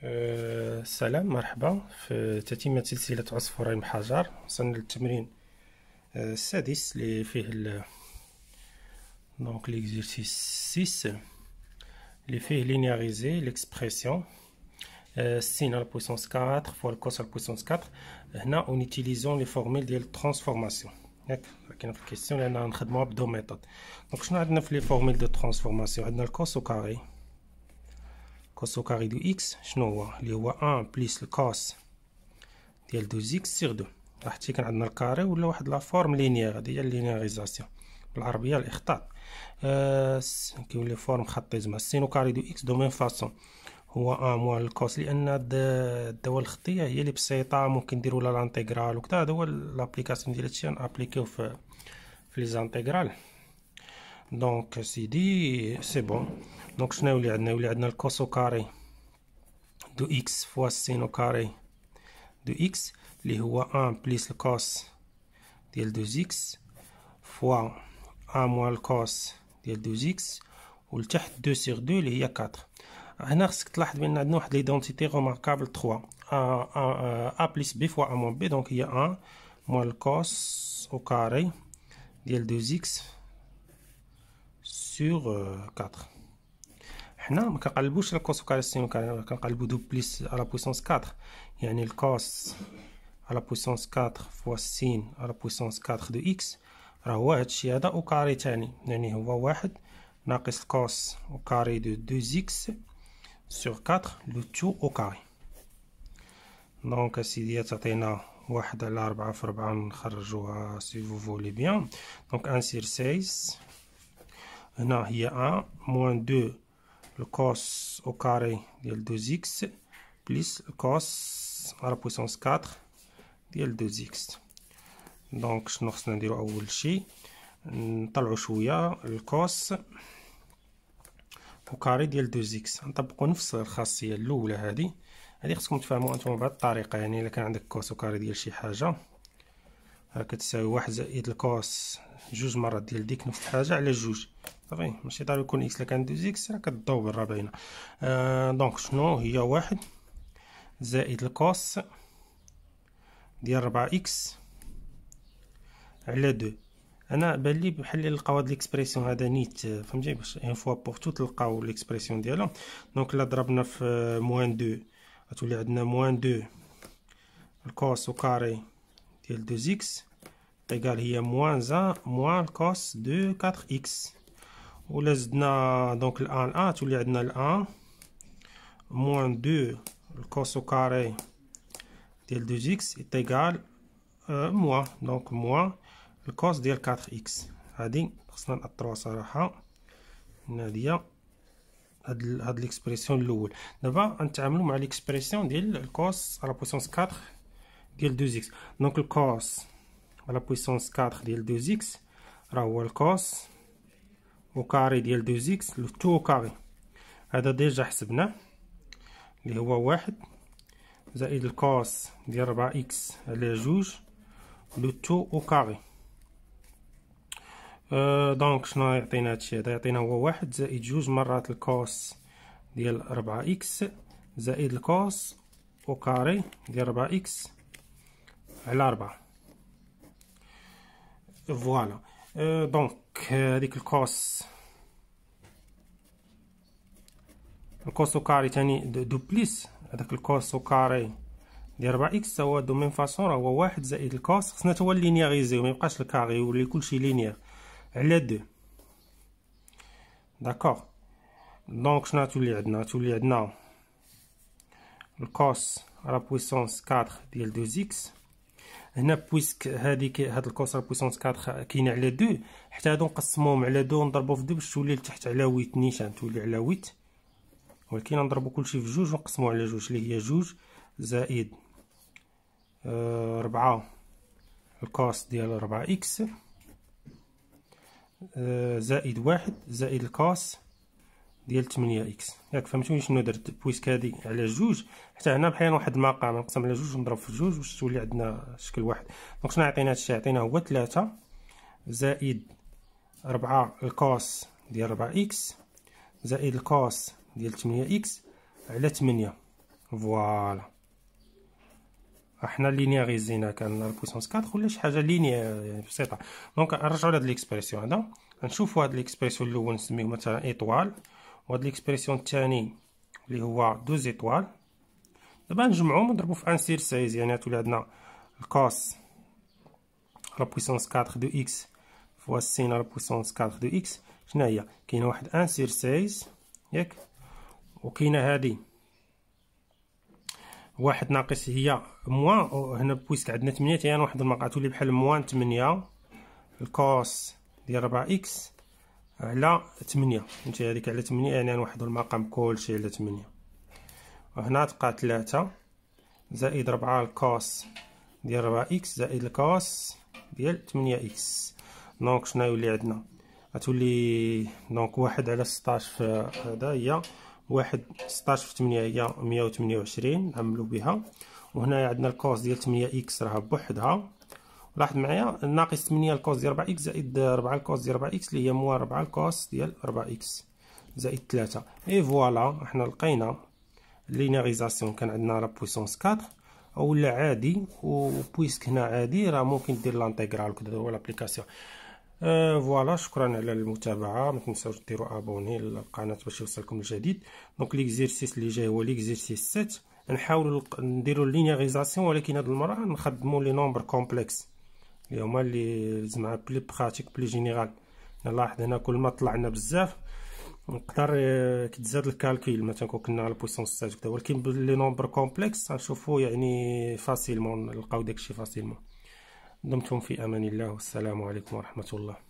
سلام، مرحبا. في تتمة سلسلة عصفورين بحجر وصلنا للتمرين السادس اللي فيه دونك ليكزيرسيس 6 اللي فيه لينياريزي ليكسبرسيون سين على بويسونس 4 فوا الكوس على بويسونس 4. هنا اونيتيليزون لي فورميل ديال الترانسفورماسيون، ياك كاينه في الكيسيون لان نخدموها بدو ميثود. دونك شنو عندنا في لي فورميل دو ترانسفورماسيون؟ عندنا الكوس او كاري. كوس او كاري دو اكس شنو هو؟ اللي هو 1 بليس الكوس ديال 2 اكس سيغ 2. حتى كان عندنا الكاري ولا واحد لا فورم لينيير، هذه هي اللينياريزاسيون بالعربيه الاخطاط. كيولي فورم خطي زعما السينو كاري دو اكس دو ميم فاسون هو 1 موان الكوس، لان الدوال الخطيه هي اللي بسيطه ممكن نديرو لها لانتيغرال وكذا. هذا هو لابليكاسيون ديال هادشي نابليكيو في لي زانتيغرال. دونك سيدي سي بون. دونك شنو اللي عندنا؟ يولي عندنا الكوس او كاري دو اكس فوا السينو كاري دو اكس اللي هو 1 بليس الكوس ديال 2 اكس فوا 1 موان الكوس ديال 2 اكس ولتحت 2 سيغ 2 اللي هي 4. هنا خصك تلاحظ بان عندنا واحد ليدونتيتي روماركابل 3 ا بليس بي فوا ا موان بي. دونك هي 1 موان الكوس او كاري ديال 2 اكس سور 4. حنا ما كنقلبوش الكوس او كاري سينو كاري، كنقلبو دو بليس على بويسونس 4، يعني الكوس على بويسونس 4 فوا السين على بويسونس 4 دو اكس راه هو هادشي هذا او كاري تاني، يعني هو واحد ناقص الكوس او كاري دو 2 اكس سور 4 لو تو او كاري. دونك اسيدي تعطينا 1 على 4 في 4 نخرجوها سي فو فولي بيان. دونك 1 سير 6 هنا هي 1 موان 2 الكوس او كاري ديال 2 اكس بليس الكوس على بويسونس 4 ديال 2 اكس. دونك شنو خصنا نديرو؟ اول شي نطلعو شويه الكوس او كاري ديال 2 اكس، نطبقو نفس الخاصيه الاولى. هذه خصكم تفهموا انتم بهذه الطريقه. يعني الا كان عندك كوس او كاري ديال شي حاجه راه كتساوي 1 زائد الكوس 2 مرات ديال ديك نفس الحاجه على 2. صافي ماشي ضروري يكون اكس. الا كان 2 اكس راه كتضوبل راه باينه. دونك شنو هي 1 زائد الكوس ديال 4 اكس على 2. انا بان لي بحال اللي لقاو هاد ليكسبرسيون هذا نيت، فهمتي؟ باش اون فوا بوغ تو تلقاو ليكسبرسيون ديالها. دونك الا ضربنا في موان 2 غتولي عندنا موان 2 الكوس او كاري ديال 2 اكس ايكال هي موان 1 موان الكوس دو 4 اكس. ولا زدنا دونك الان تولي عندنا الان موان 2 الكوس او كاري ديال 2 اكس ايكال موان دونك موان الكوس ديال 4 اكس. هادي خصنا نأطروها صراحه. هادي هاد ليكسبرسيون الاول. دابا غنتعاملوا مع ليكسبرسيون ديال الكوس على بويسونس 4 ديال 2 اكس. دونك الكوس على بويسونس 4 ديال 2 اكس راه هو الكوس او كاري ديال 2 اكس لو تو كاري. هذا ديجا حسبناه اللي هو 1 زائد الكوس ديال 4 اكس على 2 لو تو او كاري. دونك شنو يعطينا هادشي هذا؟ يعطينا هو 1 زائد 2 مرات الكوس ديال 4 اكس زائد الكوس او كاري ديال 4 اكس على 4. فوالا. دونك هذيك الكوس او كاري تاني دو بليس هذاك الكوس او كاري ديال 4 اكس هو دو ميم فاسون راه هو 1 زائد الكوس. خصنا هو لينياريزيو ما يبقاش الكاري يولي كلشي لينيير على 2. داكوغ. دونك شنو تولي عندنا؟ تولي عندنا الكوس على بويسونس 4 ديال 2 اكس. هنا بويسك هذيك هاد الكوس على بويسونس 4 كاينه على 2، حتى هادو نقسموهم على 2 ونضربو في 2 باش تولي لتحت على 8 نيشان، تولي على 8. ولكن نضربو كلشي في 2 ونقسمو على 2 اللي هي 2 زائد 4 الكوس ديال 4 اكس زائد 1 زائد الكوس ديال 8 اكس. ياك فهمتوني شنو درت؟ بويسك هادي على 2 حتى هنا بحال واحد المقام نقسم على 2 ونضرب في 2 باش تولي عندنا شكل واحد. دونك شنو يعطينا هادشي؟ يعطينا هو 3 زائد 4 الكوس ديال 4 اكس زائد الكوس ديال 8 اكس على 8. فوالا احنا لينياريزينا كان لا بويسونس 4 ولا شي حاجه لينيير يعني بسيطه. دونك نرجعوا لهاد ليكسبرسيون هذا، نشوفوا هاد ليكسبرسيون الاول نسميوه مثلا ايطوال، وهاد ليكسبرسيون الثاني اللي هو 12 ايطوال. دابا نجمعوهم ونضربوا في 1 سير 16، يعني تولي عندنا الكوس لا بويسونس 4 دو اكس فوا سين لا بويسونس 4 دو اكس. شنو هي؟ كاينه واحد 1 سير 16 ياك، وكاينه هادي واحد ناقص هي موان، هنا بويسك عندنا 8 يعني واحد المقام تولي بحال موان 8 الكوس ديال 4 اكس على 8. فهمتي هذيك على 8 يعني نوحدو المقام كلشي على 8. وهنا تبقى 3 زائد 4 الكوس ديال 4 اكس زائد الكوس ديال 8 اكس. دونك شنو يولي عندنا؟ غتولي دونك 1 على 16 في هذا هي 1 16 في 8 هي 128 نعملو بها. وهنا عندنا الكوس ديال 8 اكس راه بوحدها. لاحظ معايا ناقص 8 الكوس ديال 4 اكس زائد 4 الكوس ديال 4 اكس اللي هي موان 4 الكوس ديال 4 اكس زائد 3. اي فوالا حنا لقينا لينياريزاسيون. كان عندنا لا بويسونس 4 اولا عادي، وبويسك هنا عادي راه ممكن دير لانتيغرال وكذا هو لابليكاسيون. فوالا شكرا على المتابعه، ما تنساوش ديروا ابوني للقناه باش يوصلكم الجديد. دونك ليكزيرسيس اللي جاي هو ليكزيرسيس 7. نحاولوا نديروا لينياريزاسيون ولكن هاد المره نخدموا لي نومبر كومبلكس اللي هما اللي زعما بلي براتيك بلي جينيرال. نلاحظ هنا كل ما طلعنا بزاف نقدر كتزاد الكالكيل مثلا كنا على بويسونس 7 كذا، ولكن بلي نومبر كومبلكس غنشوفوا يعني فاسيلمون نلقاو داكشي فاسيلمون. دمتم في امان الله والسلام عليكم ورحمه الله.